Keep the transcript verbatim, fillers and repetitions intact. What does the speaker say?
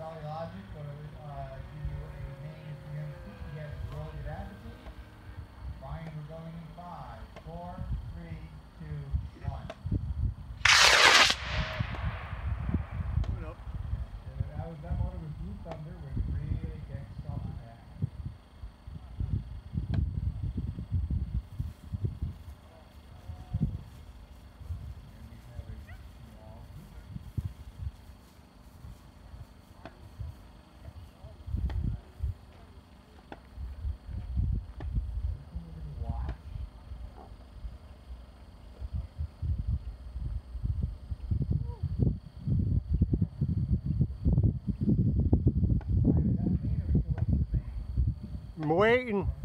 Charlie Logic will uh, give you a name if you're going to speak. He has a World Good Advocate. Brian, we're going in five, four, three, two, one. Moving up. Uh, that was that motor was Blue Thunder with really kick stuff on that. I'm waiting.